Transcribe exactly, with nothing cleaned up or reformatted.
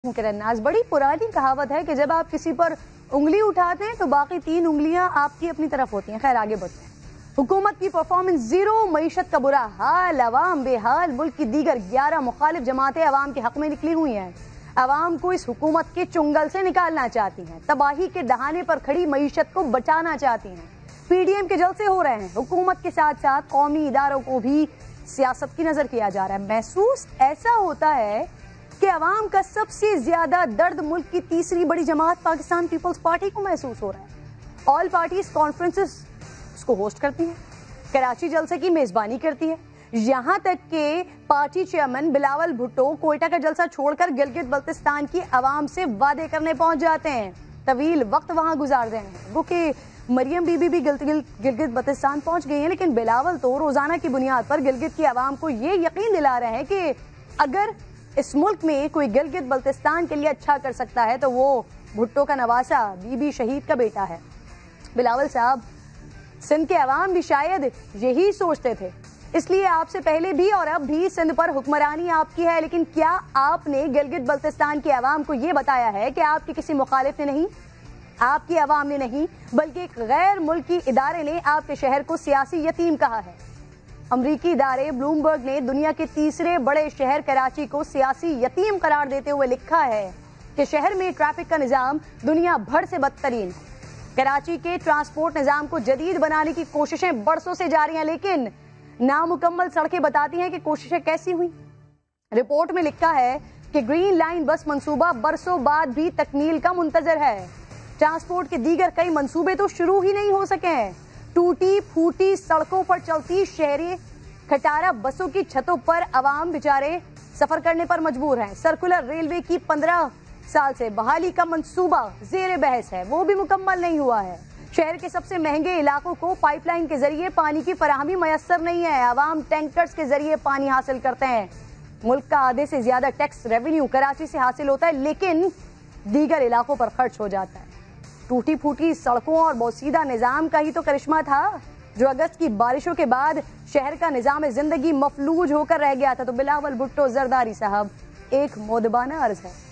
नाज बड़ी पुरानी कहावत है कि जब आप किसी पर उंगली उठाते हैं तो बाकी तीन उंगलियां आपकी अपनी तरफ होती हैं। खैर आगे बढ़ते हैं। हुकूमत की परफॉर्मेंस जीरो, मईशत का बुरा हाल, अवाम बेहाल, मुल्क की दीगर ग्यारह मुखालिफ जमातें अवाम के हक में निकली हुई हैं। अवाम को इस हुकूमत के चुंगल से निकालना चाहती हैं, तबाही के दहाने पर खड़ी मईशत को बचाना चाहती हैं। पीडीएम के जलसे हो रहे हैं। हुकूमत के साथ साथ कौमी इदारों को भी सियासत की नजर किया जा रहा है। महसूस ऐसा होता है कि अवाम का सबसे ज्यादा दर्द मुल्क की तीसरी बड़ी जमात पाकिस्तान पीपल्स पार्टी को महसूस हो रहा है। ऑल पार्टीज कॉन्फ्रेंसेस उसको होस्ट करती है, कराची जलसे की मेजबानी करती है, यहाँ तक कि पार्टी चेयरमैन बिलावल भुट्टो कोयटा का जलसा छोड़कर गिलगित बल्तिस्तान की अवाम से वादे करने पहुंच जाते हैं, तवील वक्त वहां गुजार रहे हैं। वो कि मरियम बीबी भी गिलगित बल्तिस्तान पहुंच गई हैं, लेकिन बिलावल तो रोजाना की बुनियाद पर गिलगित की अवाम को ये यकीन दिला रहे हैं कि अगर इस मुल्क में कोई गिलगित बल्तिस्तान के लिए अच्छा कर सकता है तो वो भुट्टो का नवासा बीबी शहीद का बेटा है। बिलावल साहब, सिंध के अवाम भी शायद यही सोचते थे, इसलिए आपसे पहले भी और अब भी सिंध पर हुक्मरानी आपकी है। लेकिन क्या आपने गिलगित बल्तिस्तान के अवाम को ये बताया है कि आपके किसी मुखालिफ ने नहीं, आपकी अवाम ने नहीं, बल्कि एक गैर मुल्की इदारे ने आपके शहर को सियासी यतीम कहा है। अमरीकी इदारे ब्लूमबर्ग ने दुनिया के तीसरे बड़े शहर कराची को सियासी यतीम करार देते हुए लिखा है कि शहर में ट्रैफिक का निजाम दुनिया भर से बदतरीन है। कराची के ट्रांसपोर्ट निजाम को जदीद बनाने की कोशिशें बरसों से जारी हैं, लेकिन नामुकम्मल सड़कें बताती हैं कि कोशिशें कैसी हुई। रिपोर्ट में लिखा है कि ग्रीन लाइन बस मंसूबा बरसों बाद भी तकमील का मुंतजर है। ट्रांसपोर्ट के दीगर कई मंसूबे तो शुरू ही नहीं हो सके हैं। टूटी फूटी सड़कों पर चलती शहरी खटारा बसों की छतों पर अवाम बेचारे सफर करने पर मजबूर हैं। सर्कुलर रेलवे की पंद्रह साल से बहाली का मंसूबा जेर बहस है, वो भी मुकम्मल नहीं हुआ है। शहर के सबसे महंगे इलाकों को पाइपलाइन के जरिए पानी की फराहमी मयसर नहीं है। अवाम टैंकर्स के जरिए पानी हासिल करते हैं। मुल्क का आधे से ज्यादा टैक्स रेवेन्यू कराची से हासिल होता है, लेकिन दीगर इलाकों पर खर्च हो जाता है। टूटी फूटी सड़कों और बोसीदा निजाम का ही तो करिश्मा था जो अगस्त की बारिशों के बाद शहर का निजाम जिंदगी मफलूज होकर रह गया था। तो बिलावल भुट्टो जरदारी साहब, एक मोदबाना अर्ज है।